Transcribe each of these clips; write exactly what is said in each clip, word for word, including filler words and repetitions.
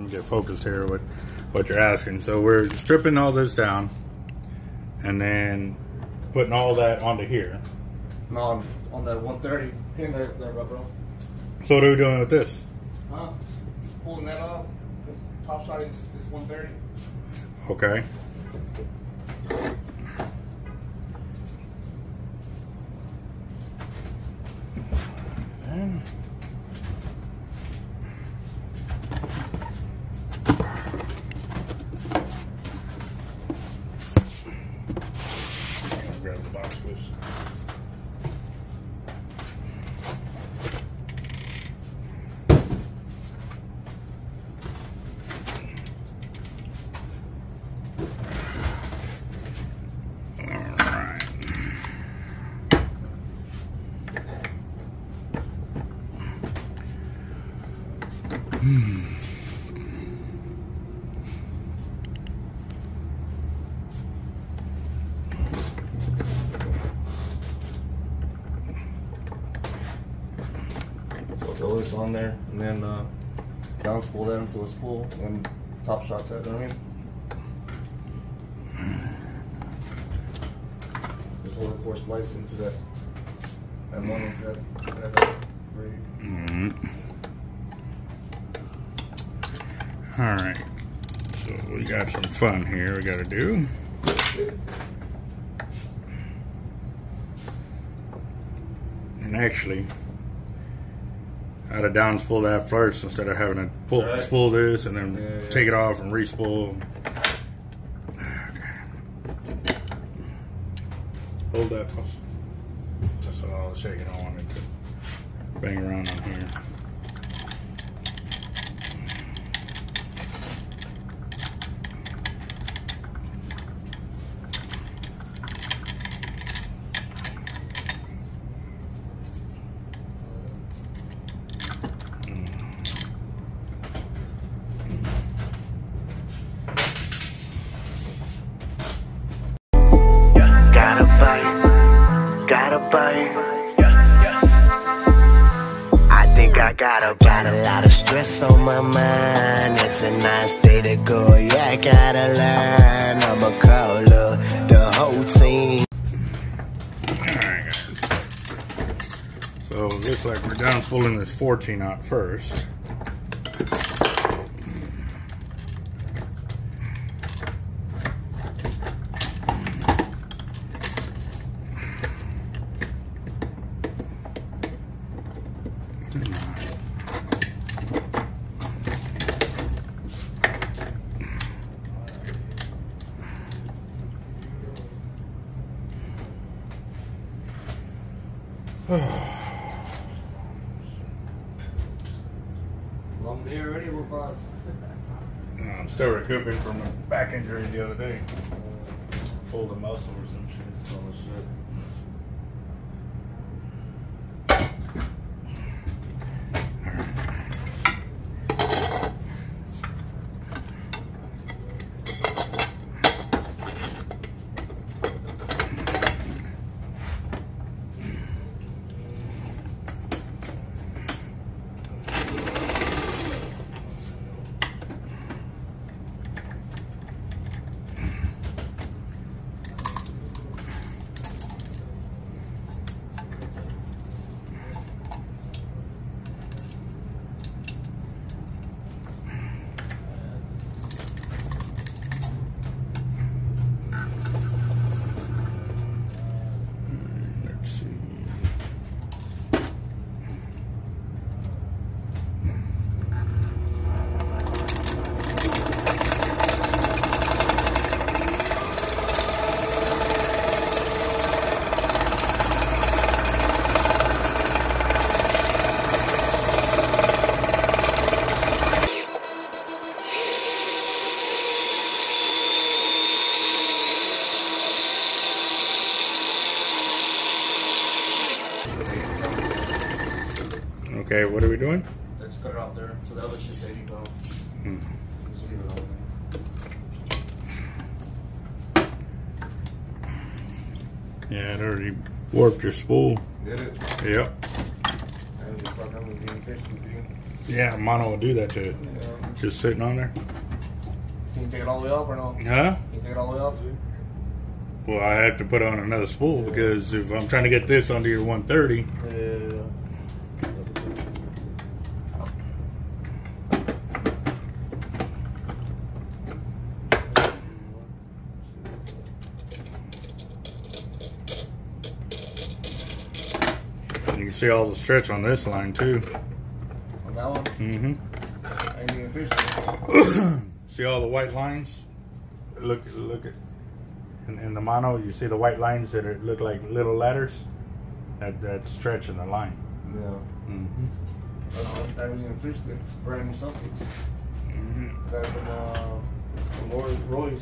get focused here with what you're asking. So we're stripping all this down and then putting all that onto here. No, on, on that one thirty pin there, there, bro. So what are we doing with this? Huh? Pulling that off. Top shot is this one thirty. Okay. And grab the box loose. Throw this on there and then uh, down spool that into a spool and top shot that, you know what I mean? Just hold the core splice into that and one into that, that braid. Mm-hmm. Alright, so we got some fun here we gotta do. And actually, I'd have down spooled that first instead of having to pull, right. spool this and then yeah, yeah. take it off and re-spool. Okay. Hold that just so I'll shake it on it to bang around on here. Got a, got a lot of stress on my mind. It's a nice day to go. Yeah, I got a line. I'ma call up the whole team. Alright, guys. So it looks like we're down spooling this fourteen out first. Long day already, we're boss. I'm still recouping from a back injury the other day. Pulled a muscle or some shit. Oh shit. Okay, what are we doing? Let's cut it out there. So that was just eighty pounds. Hmm. Just leave it on there. Yeah, it already warped your spool. Did it? Yep. And we thought that was being fixed with you. Yeah, mono will do that to it. Yeah. Just sitting on there. Can you take it all the way off or no? Huh? Can you take it all the way off? Well, I have to put on another spool because if I'm trying to get this onto your one thirty. Yeah. You can see all the stretch on this line too. On that one? Mm-hmm. I ain't even fished. See all the white lines? Look, look at in, in the mono. You see the white lines that are, look like little ladders. That that stretch in the line. Yeah. Mm-hmm. I haven't even fished it. Brand new something. Mm-hmm. Got it from uh, from Roy, Roy's.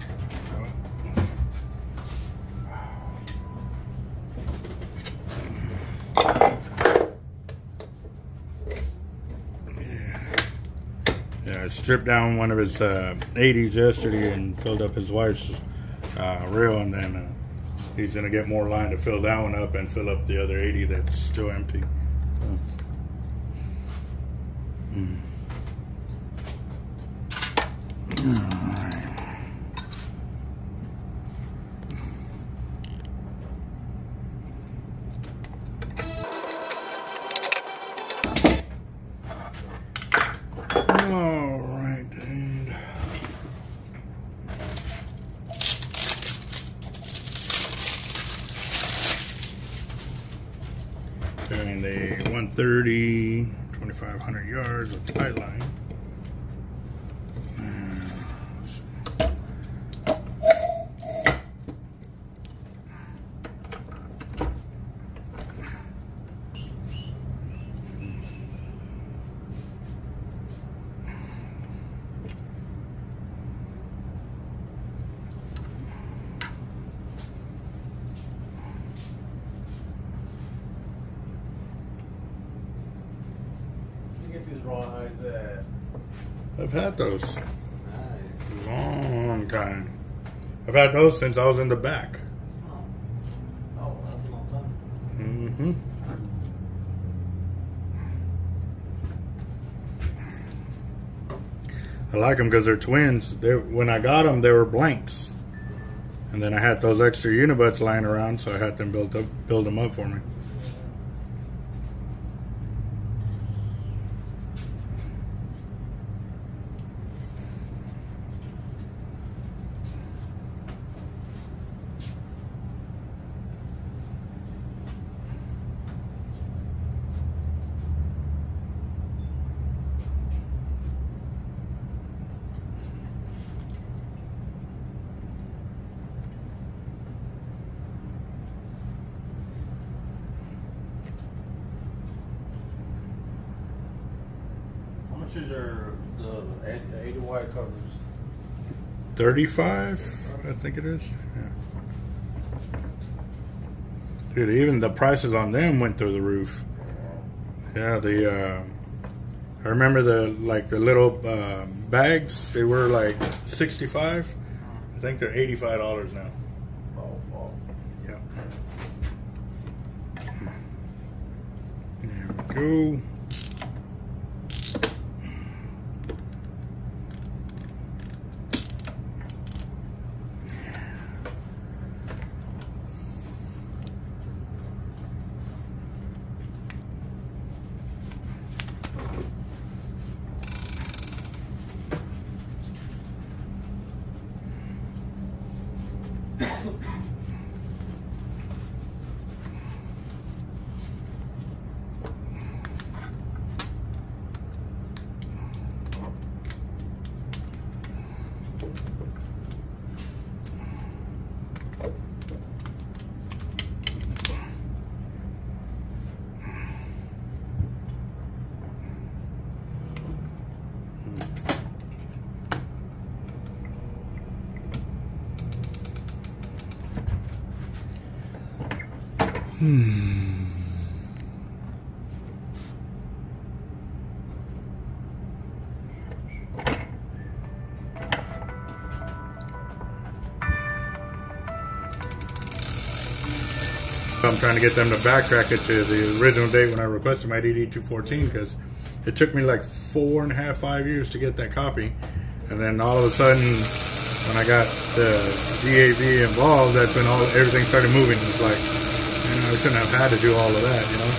Yeah, I stripped down one of his uh, eighties yesterday and filled up his wife's uh, reel, and then uh, he's gonna get more line to fill that one up and fill up the other eighty that's still empty. Mm. All right. All right, and doing the one thirty, twenty-five hundred yards of tightline. I've had those. Nice. Long time. I've had those since I was in the back. Oh, oh, that's a long time. Mm-hmm. I like them because they're twins. They, when I got them, they were blanks, and then I had those extra unibutts lying around, so I had them built up, build them up for me. How much is your the eighty wire covers? thirty-five, I think it is. Yeah. Dude, even the prices on them went through the roof. Yeah, the uh, I remember the like the little uh, bags. They were like sixty-five. I think they're eighty-five dollars now. Oh, oh. Yeah. There we go. Hmm. I'm trying to get them to backtrack it to the original date when I requested my D D two fourteen, because It took me like four and a half, five years to get that copy. And then all of a sudden, when I got the D A V involved, that's when all everything started moving. It's like, you know, I shouldn't have had to do all of that, you know?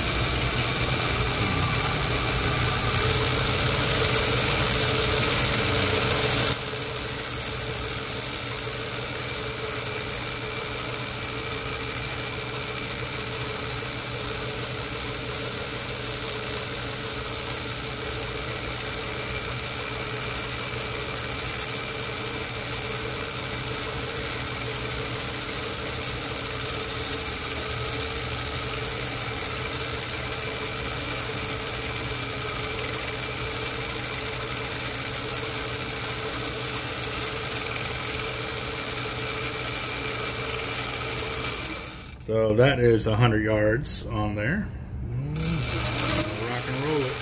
So that is one hundred yards on there. Rock and roll it.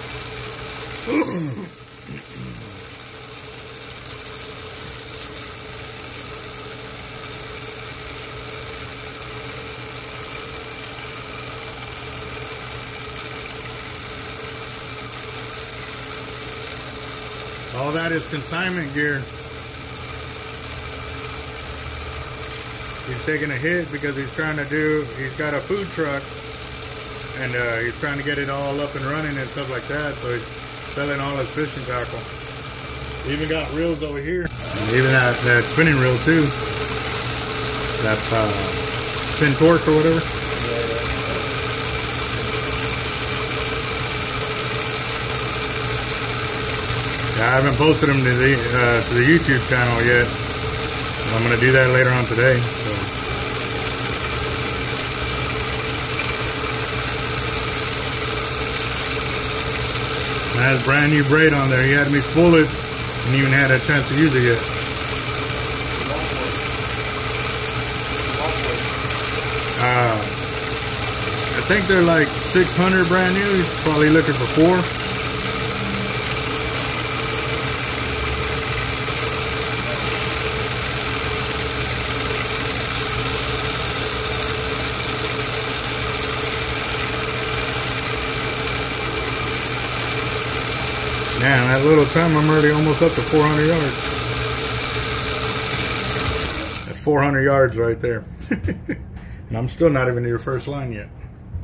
All that is consignment gear. He's taking a hit because he's trying to do, he's got a food truck and uh, he's trying to get it all up and running and stuff like that. So he's selling all his fishing tackle. He even got reels over here. And even that, that spinning reel too. That uh, spin torque or whatever. Yeah, I haven't posted them to the, uh, to the YouTube channel yet. I'm going to do that later on today. So. That has brand new braid on there. He had me spool it and even had a chance to use it yet. Uh, I think they're like six hundred brand new. He's probably looking for four. Man, that little time I'm already almost up to four hundred yards. That's four hundred yards right there. And I'm still not even near first line yet.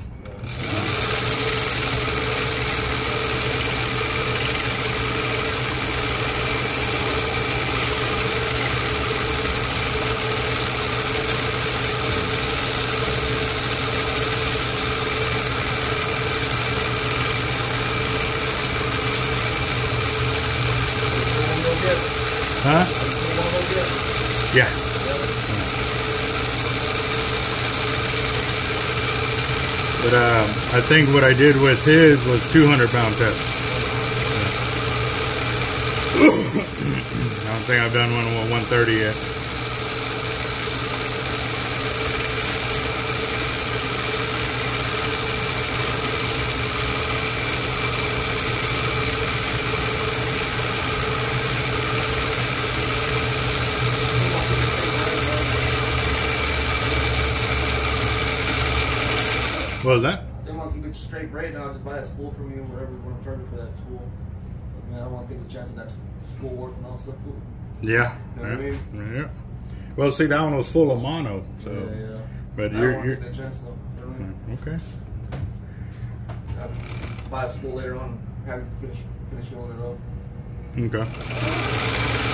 Huh? Yeah. But uh, I think what I did with his was two hundred pound test. I don't think I've done one with one thirty yet. What was that? They want to keep it straight braid now. Just buy a spool from you, whatever you want to charge me for that spool. I mean, I don't want to take the chance of that spool working all stuff. Yeah. You know yeah. what I mean? Yeah. Well, see, that one was full of mono, so. Yeah, yeah. But I you're. don't want you're to take that chance though. You know what I mean? okay. I'll buy a spool later on. Have you finish finish filling it up. Okay.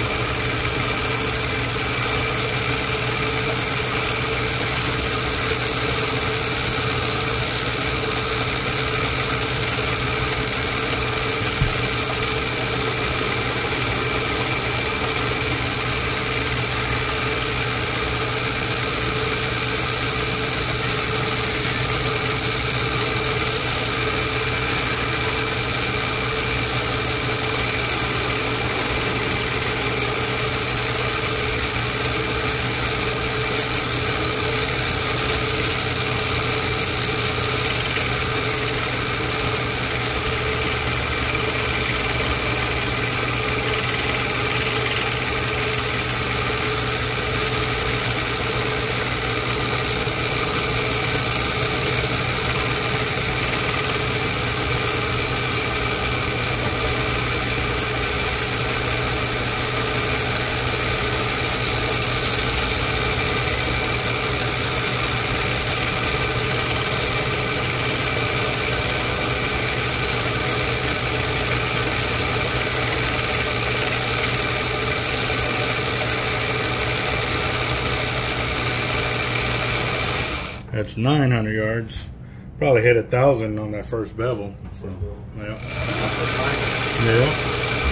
That's nine hundred yards. Probably hit a thousand on that first bevel. So, yeah. Yeah.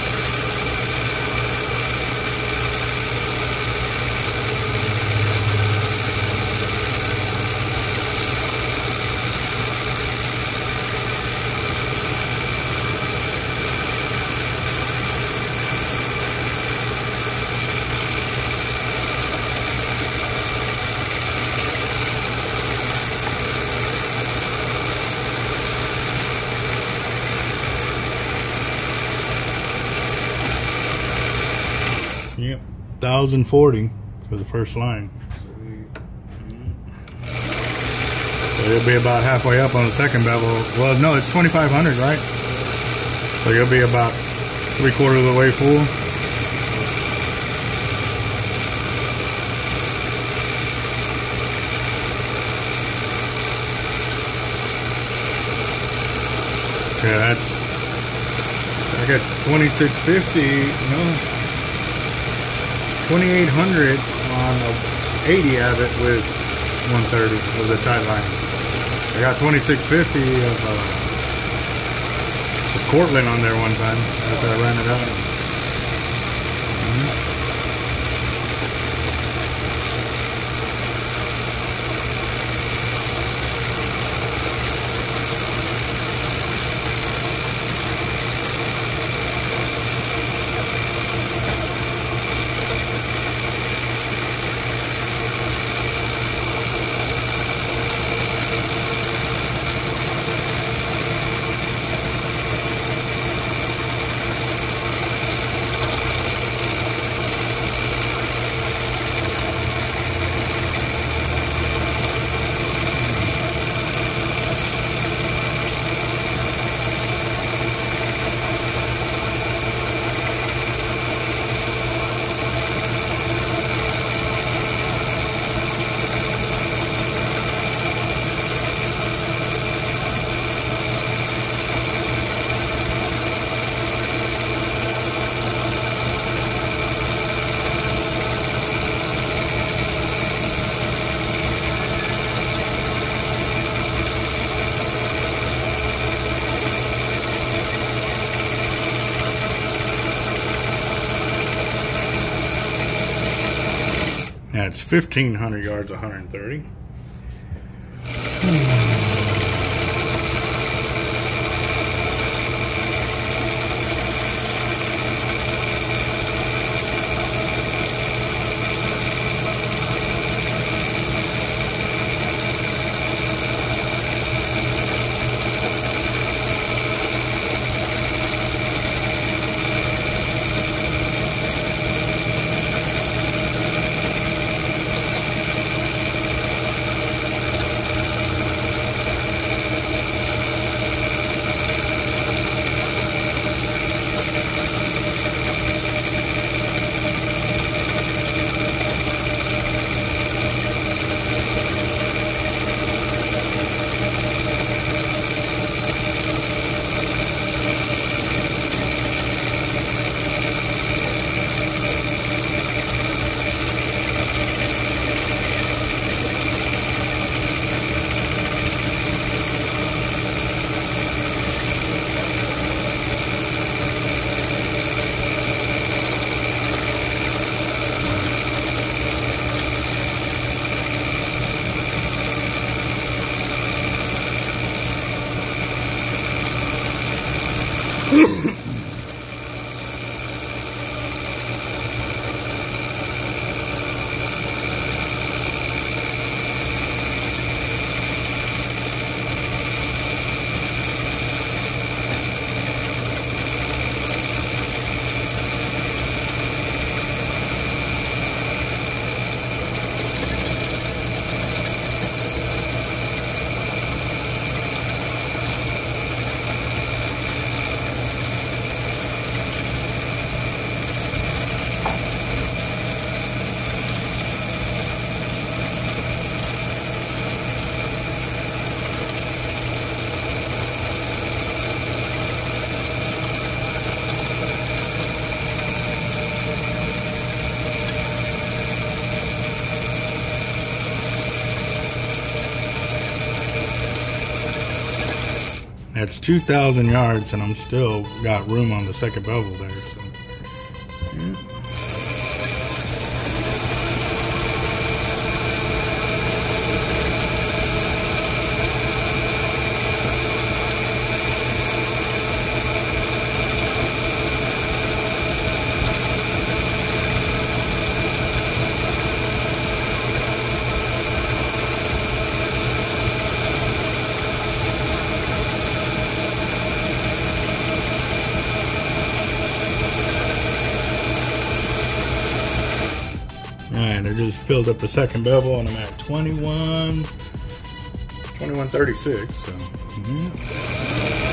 Yep, one thousand forty for the first line. So you'll be about halfway up on the second bevel. Well, no, it's twenty-five hundred, right? So you'll be about three quarters of the way full. Yeah, that's, I got twenty-six fifty, no, twenty-eight hundred on a eighty Avet with one thirty of the tightline. I got twenty-six fifty of uh, the Cortland on there one time after I ran it out. Mm-hmm. That's fifteen hundred yards, one hundred thirty. That's two thousand yards, and I'm still got room on the second bevel there. So. Yeah. Alright, I just filled up the second bevel and I'm at twenty-one, twenty-one thirty-six. So, mm-hmm.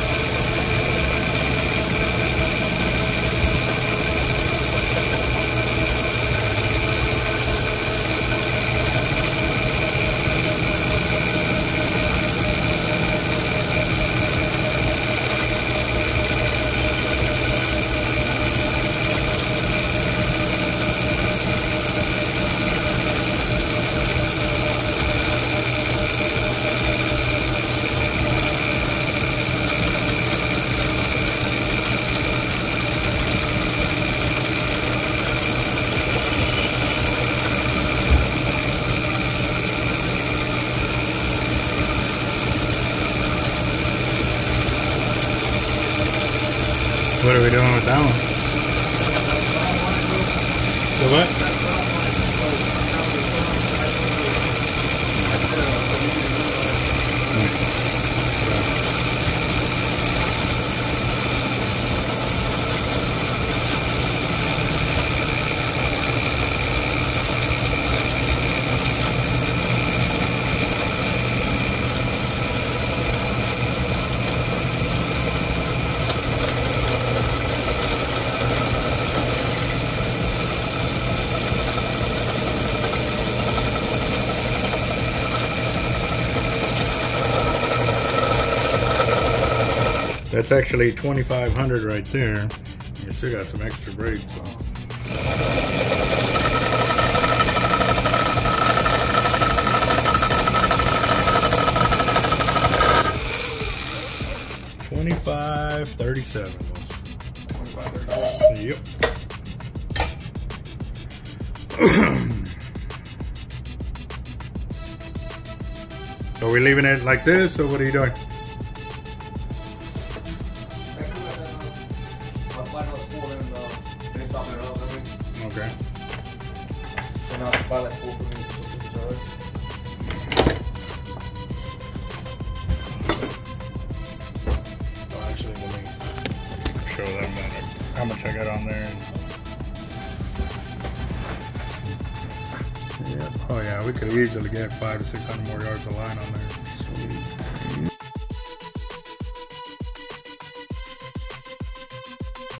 What are we doing with that one? The what? That's actually twenty-five hundred right there. You still got some extra braid, so. twenty-five thirty-seven. Yep. So are we leaving it like this, or what are you doing? Okay. And I'll buy that full for me. Well, actually, let me show them how much I got on there. Yeah. Oh yeah, we could easily get five to six hundred more yards of line on there.